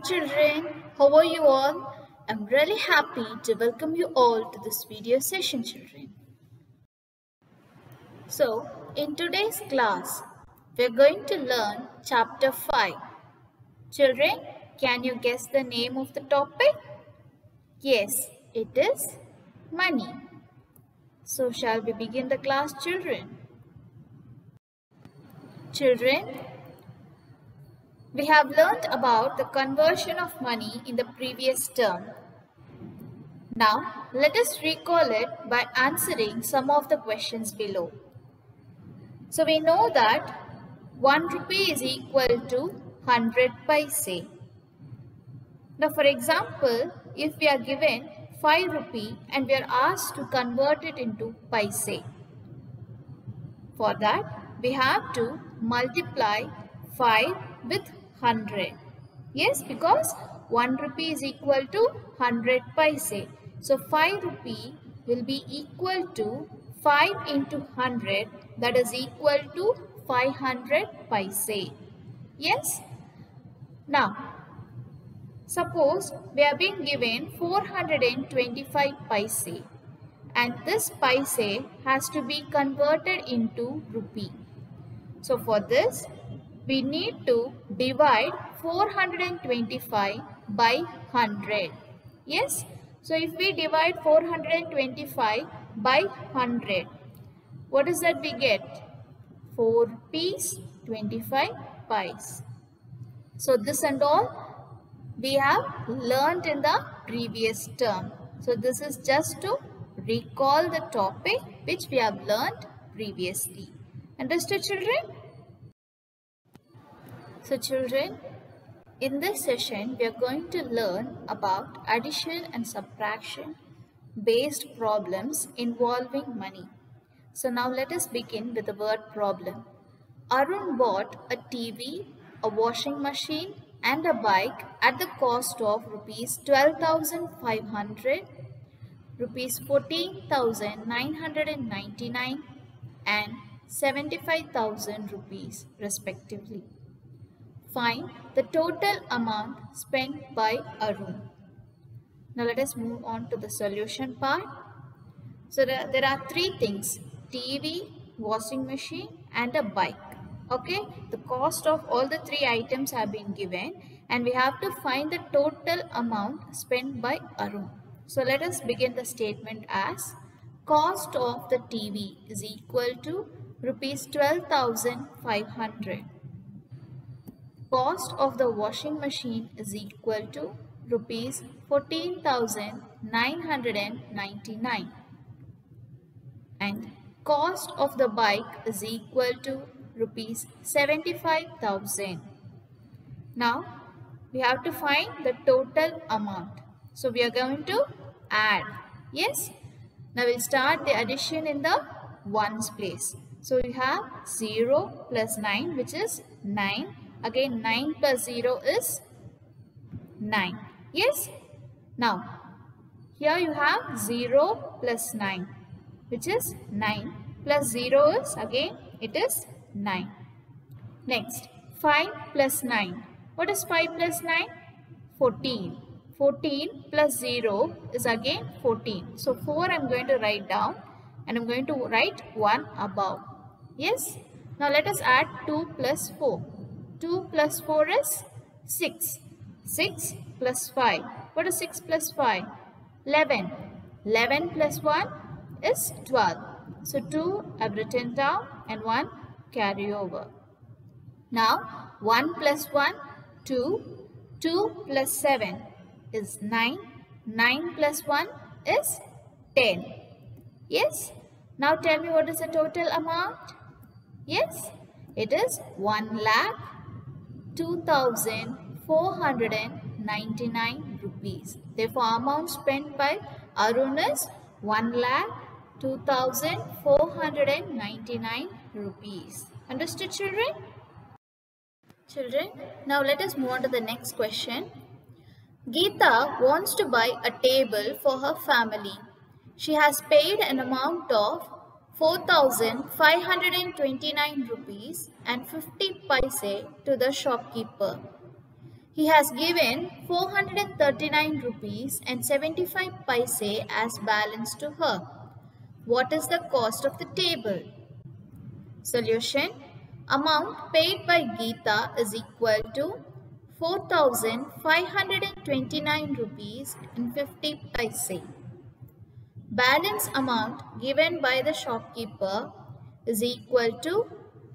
children, how are you all? I'm really happy to welcome you all to this video session, children. So, in today's class, we're going to learn chapter 5. Children, can you guess the name of the topic? Yes, it is money. So, shall we begin the class, children? Children, we have learned about the conversion of money in the previous term. Now, let us recall it by answering some of the questions below. So, we know that 1 rupee is equal to 100 paise. Now, for example, if we are given 5 rupee and we are asked to convert it into paise, for that we have to multiply 5 with 100. Yes, because 1 rupee is equal to 100 paise. So 5 rupee will be equal to 5 into 100, that is equal to 500 paise. Yes. Now, suppose we are being given 425 paise and this paise has to be converted into rupee. So for this, we need to divide 425 by 100. Yes. So if we divide 425 by 100, what is that we get? 4 rupees 25 pies. So this and all we have learned in the previous term. So this is just to recall the topic which we have learned previously. Understood, children? So children, in this session we are going to learn about addition and subtraction based problems involving money. So now let us begin with the word problem. Arun bought a TV, a washing machine and a bike at the cost of rupees 12,500, rupees 14,999 and 75,000 rupees respectively. Find the total amount spent by Arun. Now let us move on to the solution part. So there are three things: TV, washing machine and a bike. Okay, the cost of all the three items have been given and we have to find the total amount spent by Arun. So let us begin the statement as cost of the TV is equal to rupees 12,500. Cost of the washing machine is equal to rupees 14,999 and cost of the bike is equal to rupees 75,000. Now we have to find the total amount. So we are going to add. Yes. Now we'll start the addition in the ones place. So we have 0 plus 9, which is 9. Again 9 plus 0 is 9. Yes. Now here you have 0 plus 9, which is 9 plus 0 is again it is 9. Next 5 plus 9. What is 5 plus 9? 14. 14 plus 0 is again 14. So 4 I am going to write down and I am going to write 1 above. Yes. Now let us add 2 plus 4. 2 plus 4 is 6. 6 plus 5. What is 6 plus 5? 11. 11 plus 1 is 12. So 2 I have written down and 1 carry over. Now 1 plus 1, 2. 2 plus 7 is 9. 9 plus 1 is 10. Yes. Now tell me what is the total amount? Yes. It is 1,02,499 rupees. Therefore, amount spent by Arun is 1,02,499 rupees. Understood, children? Children, now let us move on to the next question. Geeta wants to buy a table for her family. She has paid an amount of 4,529 rupees and 50 paise to the shopkeeper. He has given 439 rupees and 75 paise as balance to her. What is the cost of the table? Solution. Amount paid by Geeta is equal to 4,529 rupees and 50 paise. Balance amount given by the shopkeeper is equal to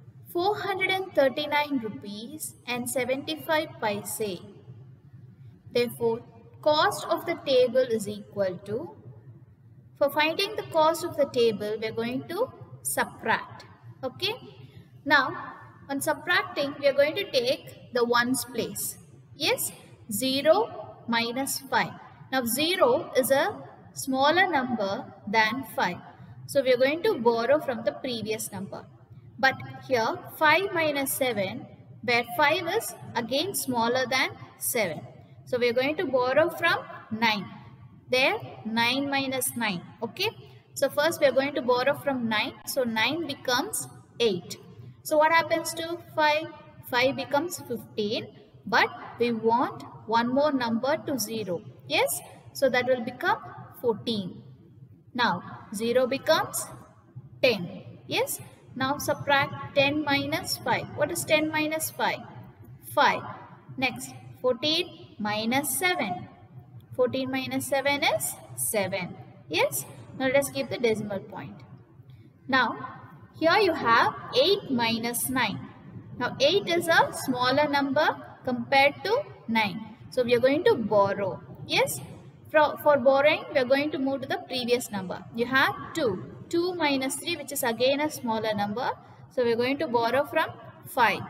439 rupees and 75 paise. Therefore, cost of the table is equal to, for finding the cost of the table, we are going to subtract. Okay. Now, on subtracting, we are going to take the ones place. Yes, 0 minus 5. Now, 0 is a smaller number than 5. So, we are going to borrow from the previous number. But here 5 minus 7, where 5 is again smaller than 7. So we are going to borrow from 9. There 9 minus 9. Okay. So first we are going to borrow from 9. So 9 becomes 8. So what happens to 5? 5 becomes 15. But we want one more number to 0. Yes. So that will become 14. Now 0 becomes 10. Yes. Now subtract 10 minus 5. What is 10 minus 5? 5. Next, 14 minus 7. 14 minus 7 is 7. Yes? Now let us keep the decimal point. Now, here you have 8 minus 9. Now 8 is a smaller number compared to 9. So we are going to borrow. Yes? For borrowing, we are going to move to the previous number. You have 2. 2 minus 3, which is again a smaller number. So we are going to borrow from 5.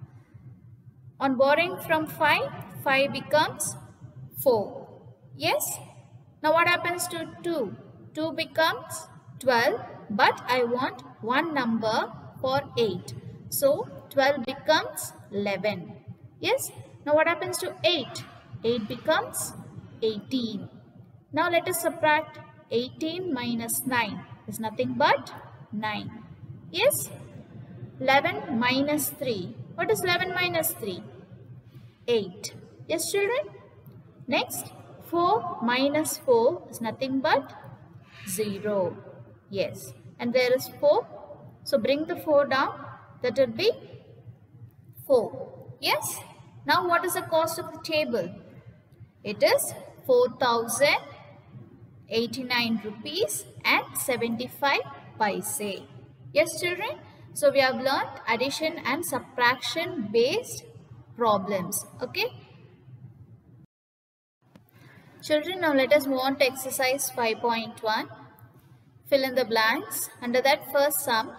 On borrowing from 5, 5 becomes 4. Yes? Now what happens to 2? 2 becomes 12, but I want one number for 8. So 12 becomes 11. Yes? Now what happens to 8? 8 becomes 18. Now let us subtract 18 minus 9 is nothing but 9. Yes? 11 minus 3. What is 11 minus 3? 8. Yes, children? Next, 4 minus 4 is nothing but 0. Yes. And there is 4. So bring the 4 down. That will be 4. Yes? Now what is the cost of the table? It is 4,089 rupees and 75 paise. Yes, children? So we have learned addition and subtraction based problems. Okay? Children, now let us move on to exercise 5.1. Fill in the blanks. Under that first sum,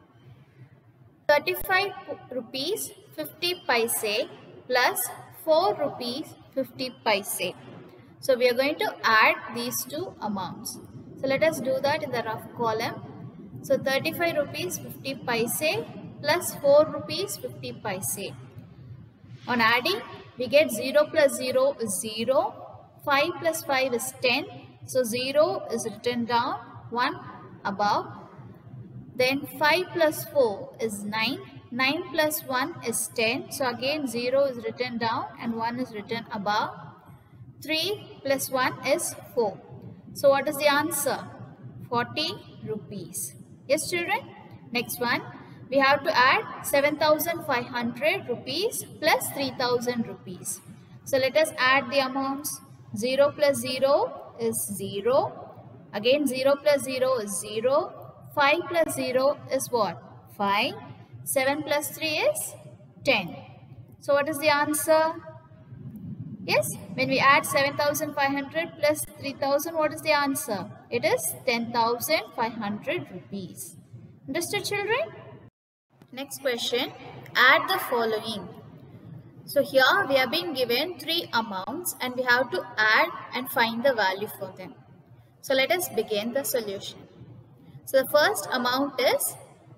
35 rupees 50 paise plus 4 rupees 50 paise. So we are going to add these two amounts. So let us do that in the rough column. So 35 rupees 50 paise plus 4 rupees 50 paise. On adding, we get 0 plus 0 is 0. 5 plus 5 is 10. So 0 is written down, 1 above. Then 5 plus 4 is 9. 9 plus 1 is 10. So again 0 is written down and 1 is written above. 3 plus 1 is 4. So what is the answer? 40 rupees. Yes, children? Next one. We have to add 7,500 rupees plus 3,000 rupees. So let us add the amounts. 0 plus 0 is 0. Again 0 plus 0 is 0. 5 plus 0 is what? 5. 7 plus 3 is 10. So what is the answer? Yes, when we add 7,500 plus 3,000, what is the answer? It is 10,500 rupees. Understood, children? Next question, add the following. So here we have been given 3 amounts and we have to add and find the value for them. So let us begin the solution. So the first amount is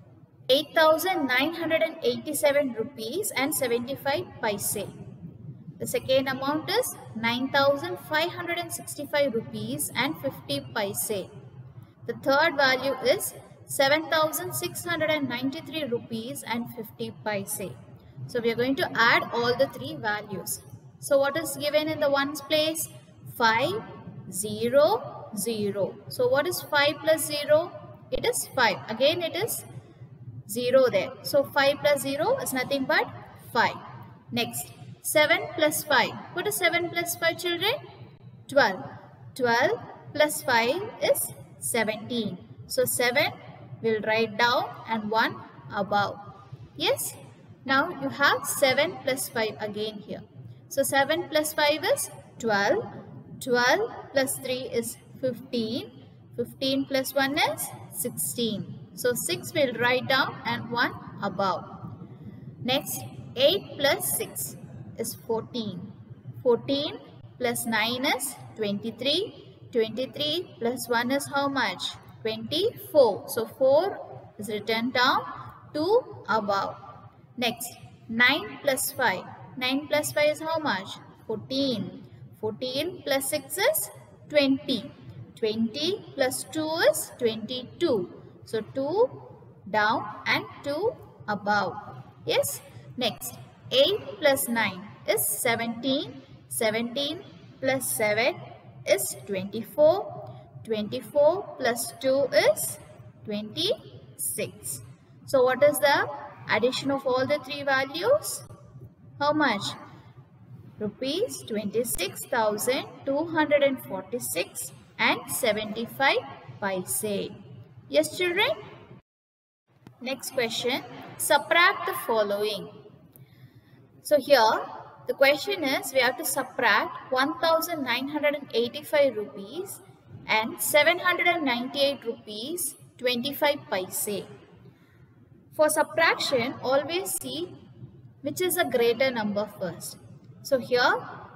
8,987 rupees and 75 paise. The second amount is 9,565 rupees and 50 paise. The third value is 7,693 rupees and 50 paise. So we are going to add all the 3 values. So what is given in the ones place? 5, 0, 0. So what is 5 plus 0? It is 5. Again it is 0 there. So 5 plus 0 is nothing but 5. Next, 7 plus 5. What is 7 plus 5, children? 12. 12 plus 5 is 17. So 7 will write down and 1 above. Yes? Now you have 7 plus 5 again here. So 7 plus 5 is 12. 12 plus 3 is 15. 15 plus 1 is 16. So 6 will write down and 1 above. Next, 8 plus 6 is 14. 14 plus 9 is 23. 23 plus 1 is how much? 24. So 4 is written down, 2 above. Next, 9 plus 5. 9 plus 5 is how much? 14. 14 plus 6 is 20. 20 plus 2 is 22. So 2 down and 2 above. Yes. Next, 8 plus 9 is 17. 17 plus 7 is 24. 24 plus 2 is 26. So what is the addition of all the three values? How much? Rupees 26,246 and 75 paise. Yes, children? Next question. Subtract the following. So here the question is we have to subtract 1,985 rupees and 798 rupees 25 paise. For subtraction, always see which is a greater number first. So here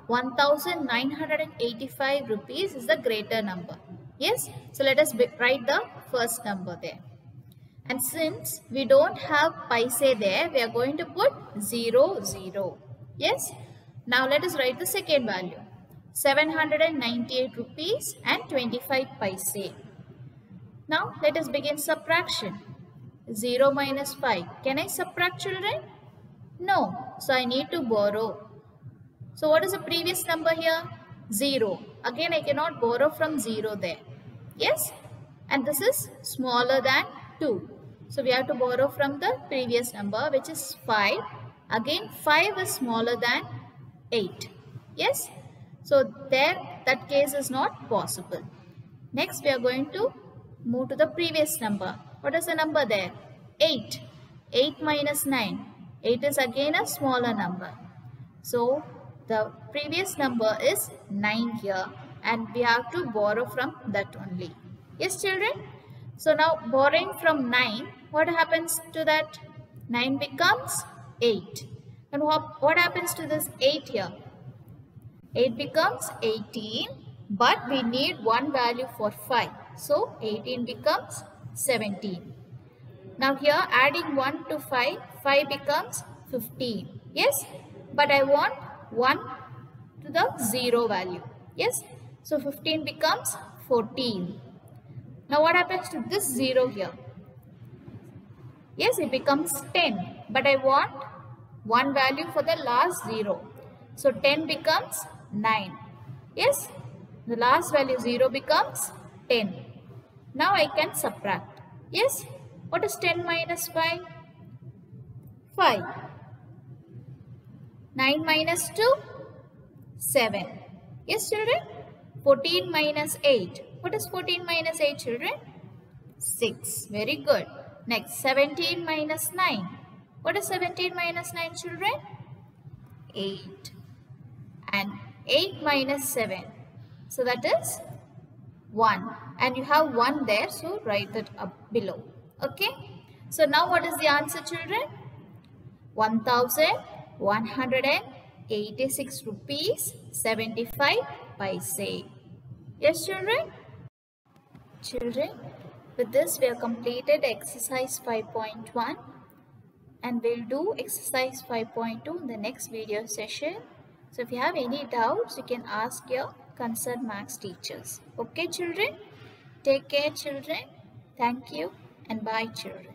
1,985 rupees is the greater number. Yes. So let us write the first number there. And since we don't have paise there, we are going to put 0, 0. Yes. Now let us write the second value. 798 rupees and 25 paise. Now let us begin subtraction. 0 minus 5. Can I subtract, children? No. So I need to borrow. So what is the previous number here? 0. Again I cannot borrow from 0 there. Yes. And this is smaller than 2. So we have to borrow from the previous number, which is 5. Again 5 is smaller than 8. Yes. So there that case is not possible. Next we are going to move to the previous number. What is the number there? 8. 8 minus 9. 8 is again a smaller number. So the previous number is 9 here and we have to borrow from that only. Yes, children? So now borrowing from 9, what happens to that? 9 becomes 8. And what happens to this 8 here? 8 becomes 18, but we need one value for 5. So 18 becomes 17. Now here adding 1 to 5, 5 becomes 15. Yes, but I want 1 to the 0 value. Yes, so 15 becomes 14. Now what happens to this 0 here? Yes, it becomes 10, but I want one value for the last 0. So 10 becomes 9. Yes, the last value 0 becomes 10. Now I can subtract. Yes, what is 10 minus 5? 5. 9 minus 2? 7. Yes, children? 14 minus 8. What is 14 minus 8, children? 6. Very good. Next, 17 minus 9. What is 17 minus 9, children? 8. And 8 minus 7. So that is 1. And you have 1 there, so write that up below. Okay. So now what is the answer, children? 1,186 rupees 75 paise. Yes, children? Children, with this we have completed exercise 5.1 and we'll do exercise 5.2 in the next video session. So if you have any doubts, you can ask your concerned maths teachers. Okay, children? Take care, children. Thank you and bye, children.